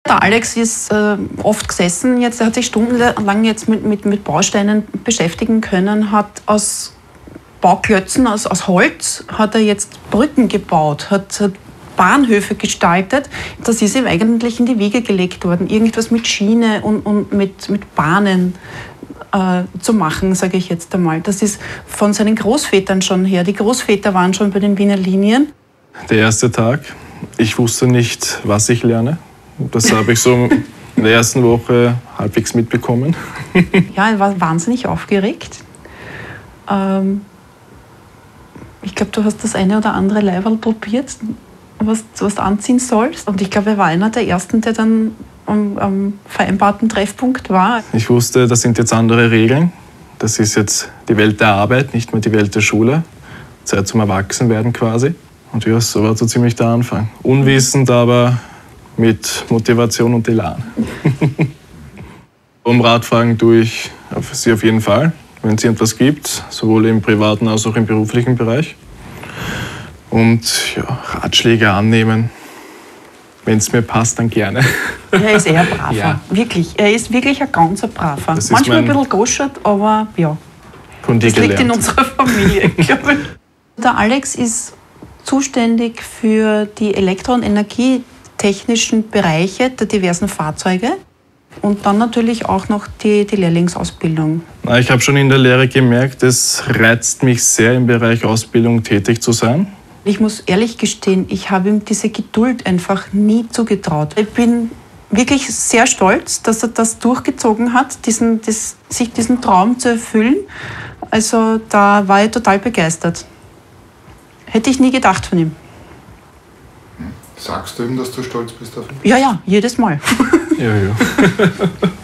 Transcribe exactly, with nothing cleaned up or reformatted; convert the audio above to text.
Der Alex ist äh, oft gesessen, jetzt, er hat sich stundenlang jetzt mit, mit, mit Bausteinen beschäftigen können, hat aus Bauklötzen, aus, aus Holz, hat er jetzt Brücken gebaut, hat, hat Bahnhöfe gestaltet. Das ist ihm eigentlich in die Wiege gelegt worden, irgendwas mit Schiene und, und mit, mit Bahnen äh, zu machen, sage ich jetzt einmal. Das ist von seinen Großvätern schon her. Die Großväter waren schon bei den Wiener Linien. Der erste Tag, ich wusste nicht, was ich lerne. Das habe ich so in der ersten Woche halbwegs mitbekommen. Ja, er war wahnsinnig aufgeregt. Ähm, ich glaube, du hast das eine oder andere Leiberl probiert, was, was du anziehen sollst. Und ich glaube, er war einer der Ersten, der dann am, am vereinbarten Treffpunkt war. Ich wusste, das sind jetzt andere Regeln. Das ist jetzt die Welt der Arbeit, nicht mehr die Welt der Schule. Zeit zum Erwachsenwerden quasi. Und ja, so war so ziemlich der Anfang. Unwissend, aber mit Motivation und Elan. Um Ratfragen tue ich Sie auf jeden Fall, wenn es irgendwas gibt, sowohl im privaten als auch im beruflichen Bereich. Und ja, Ratschläge annehmen, wenn es mir passt, dann gerne. Er ist eher braver, ja. Wirklich. Er ist wirklich ein ganz braver. Manchmal ein bisschen goschert, aber ja, von dir das liegt gelernt. in unserer Familie, glaube ich. Der Alex ist zuständig für die elektro- und energietechnischen Bereiche der diversen Fahrzeuge und dann natürlich auch noch die, die Lehrlingsausbildung. Ich habe schon in der Lehre gemerkt, es reizt mich sehr, im Bereich Ausbildung tätig zu sein. Ich muss ehrlich gestehen, ich habe ihm diese Geduld einfach nie zugetraut. Ich bin wirklich sehr stolz, dass er das durchgezogen hat, diesen, das, sich diesen Traum zu erfüllen. Also da war ich total begeistert. Hätte ich nie gedacht von ihm. Sagst du ihm, dass du stolz bist auf ihn? Ja, ja, jedes Mal. Ja, ja.